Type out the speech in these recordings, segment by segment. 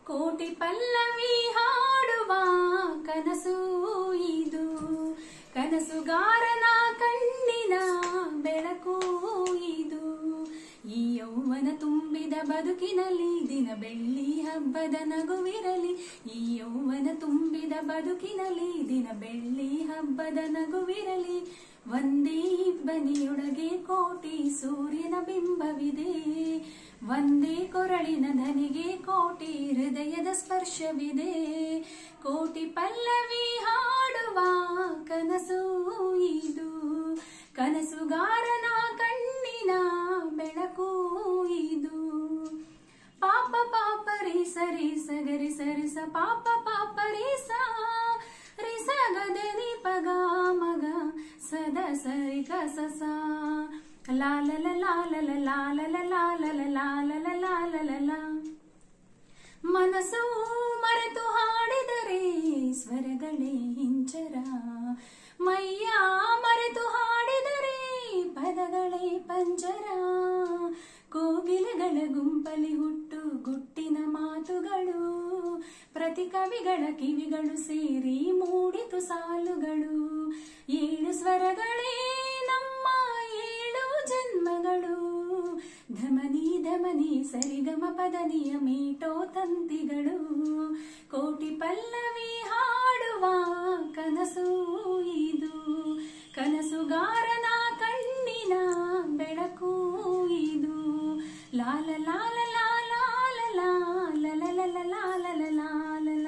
ಕೋಟಿ ಪಲ್ಲವಿ ಹಾಡುವ ಕನಸು ಇದು, ಕನಸುಗಾರನ ಕಣ್ಣಿನ ಬೆಳಕು ಇದು. ಈ ಯೌವನ ತುಂಬಿದ ಬದುಕಿನಲ್ಲಿ ದಿನ ಬೆಳ್ಳಿ ಹಬ್ಬದ ನಗುವಿರಲಿ. ಈ ಯೌವನ ತುಂಬಿದ ಬದುಕಿನಲ್ಲಿ ದಿನ ಬೆಳ್ಳಿ ಹಬ್ಬದ ನಗುವಿರಲಿ. ಒಂದೇ ಇಬ್ಬನಿಯೊಳಗೆ ಕೋಟಿ ಸೂರ್ಯನ ಬಿಂಬವಿದೆ, ಒಂದೇ ಕೊರಳಿನ ಧನಿಗೆ ಕೋಟಿ ಹೃದಯದ ಸ್ಪರ್ಶವಿದೆ. ಕೋಟಿ ಪಲ್ಲವಿ ಹಾಡುವ ಕನಸು ಇದು, ಕನಸುಗಾರನ ಕಣ್ಣಿನ ಬೆಳಕು ಇದು. ಪಾಪ ಪಾಪ ರೀ ಸರಿ ಸಗರಿ ಸರಿಸ ಪಾಪ ಪಾಪ ರೀ ಸ ಗದನಿ ಪಗ ಮಗ ಸದ ಸರಿ ಕಸ ಲಾಲ ಲಾಲ ಲಾಲ ಲಾಲ ಲಾಲ ಲಾಲ. ಮನಸ್ಸು ಮರೆತು ಹಾಡಿದರೆ ಸ್ವರಗಳೇ ಹಿಂಚರ, ಮೈಯ ಮರೆತು ಹಾಡಿದರೆ ಪದಗಳೇ ಪಂಜರ. ಕೋಗಿಲೆಗಳ ಗುಂಪಲಿ ಹುಟ್ಟು ಗುಟ್ಟಿನ ಮಾತುಗಳು, ಪ್ರತಿ ಕವಿಗಳ ಕಿವಿಗಳು ಸೇರಿ ಮೂಡಿತು ಸಾಲುಗಳು. ಏಳು ಸ್ವರಗಳೇ ನಮ್ಮ ಏಳು ಜನ್ಮಗಳು, ಧಮನಿ ಧಮನಿ ಸರಿಗಮ ಪದನಿಯ ಮೀಟೋ ತಂತಿಗಳು. ಕೋಟಿ ಪಲ್ಲವಿ ಹಾಡುವ ಕನಸು ಇದು, ಕನಸುಗಾರನ ಕಣ್ಣಿನ ಬೆಳಕು ಇದು. ಲಾಲ ಲಾಲ ಲಾಲ ಲಾಲ ಲಾಲ ಲಾಲ ಲಾಲ.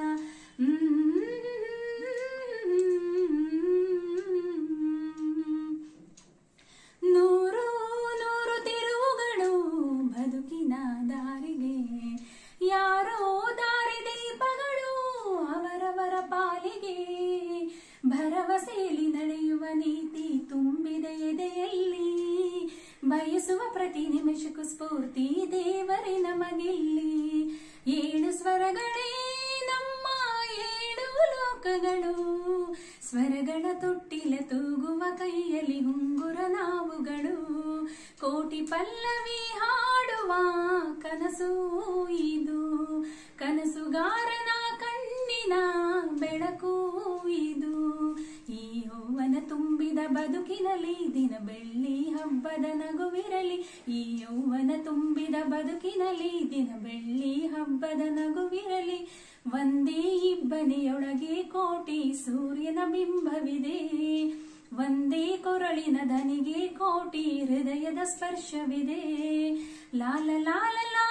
ನೂರು ನೂರು ತಿರುವುಗಳು ಬದುಕಿನ ದಾರಿಗೆ, ಯಾರೋ ದಾರಿ ದೀಪಗಳು ಅವರವರ ಪಾಲಿಗೆ. ಭರವಸೆಯಲ್ಲಿ ನಡೆಯುವ ನೀತಿ ತುಂಬಿದ ಎದೆಯಲ್ಲಿ, ಬಯಸುವ ಪ್ರತಿ ನಿಮಿಷಕ್ಕೂ ಸ್ಫೂರ್ತಿ ದೇವರೇ ನಮಗಿಲ್ಲಿ. ಏಳು ಸ್ವರಗಳೇ ನಮ್ಮ ಏಳು ಲೋಕಗಳು, ಸ್ವರಗಳ ತೊಟ್ಟಿಲ ತೂಗುವ ಕೈಯಲ್ಲಿ ಉಂಗುರ ನಾವುಗಳು. ಕೋಟಿ ಪಲ್ಲವಿ ಹಾಡುವ ಕನಸು ಇದು, ಕನಸುಗಾರನ ಕಣ್ಣಿನ ಬೆಳಕು ಇದು. ಈ ಯೌವನ ತುಂಬಿದ ಬದುಕಿನಲ್ಲಿ ದಿನ ಬೆಳ್ಳಿ ಹಬ್ಬದ ನಗುವಿರಲಿ. ಈ ಯೌವನ ತುಂಬಿದ ಬದುಕಿನಲ್ಲಿ ದಿನ ಬೆಳ್ಳಿ ಹಬ್ಬದ ನಗುವಿರಲಿ. ಒಂದೇ ಇಬ್ಬನಿಯೊಳಗೆ ಕೋಟಿ ಸೂರ್ಯನ ಬಿಂಬವಿದೆ, ಒಂದೇ ಕೊರಳಿನ ಧನಿಗೆ ಕೋಟಿ ಹೃದಯದ ಸ್ಪರ್ಶವಿದೆ. ಲಾಲ ಲಾಲ.